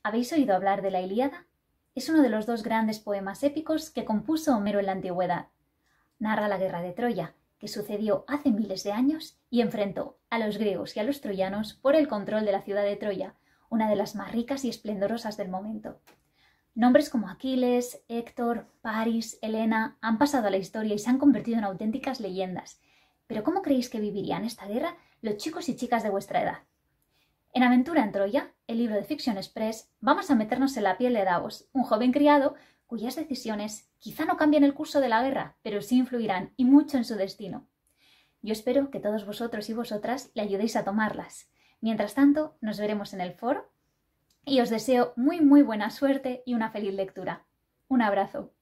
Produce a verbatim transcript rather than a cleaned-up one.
¿Habéis oído hablar de la Ilíada? Es uno de los dos grandes poemas épicos que compuso Homero en la antigüedad. Narra la guerra de Troya, que sucedió hace miles de años y enfrentó a los griegos y a los troyanos por el control de la ciudad de Troya, una de las más ricas y esplendorosas del momento. Nombres como Aquiles, Héctor, Paris, Helena han pasado a la historia y se han convertido en auténticas leyendas. Pero ¿cómo creéis que vivirían esta guerra los chicos y chicas de vuestra edad? En Aventura en Troya, el libro de Fiction Express, vamos a meternos en la piel de Davos, un joven criado cuyas decisiones quizá no cambien el curso de la guerra, pero sí influirán y mucho en su destino. Yo espero que todos vosotros y vosotras le ayudéis a tomarlas. Mientras tanto, nos veremos en el foro y os deseo muy muy buena suerte y una feliz lectura. Un abrazo.